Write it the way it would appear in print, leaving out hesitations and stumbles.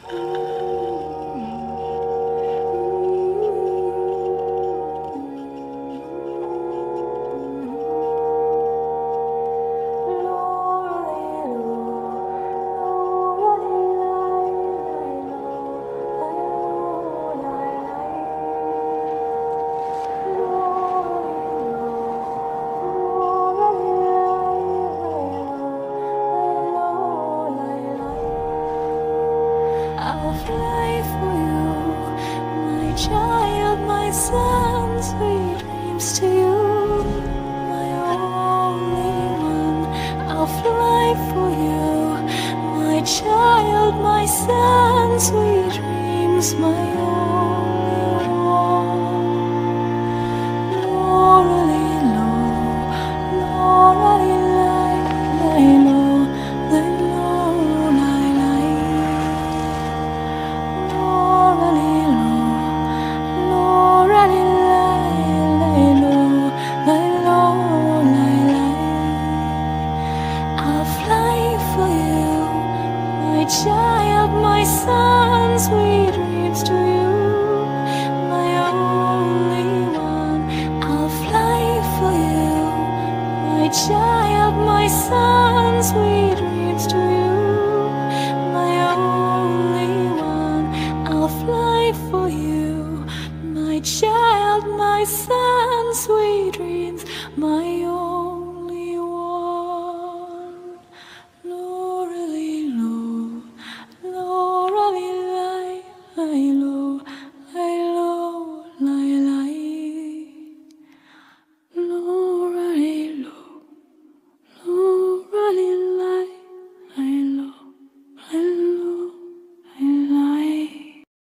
I'll fly for you, my child, my son, sweet dreams to you, my only one. I'll fly for you, my child, my son, sweet dreams, my only one. Lorelei-lo, Lorelei-lo, child, my son, sweet dreams to you.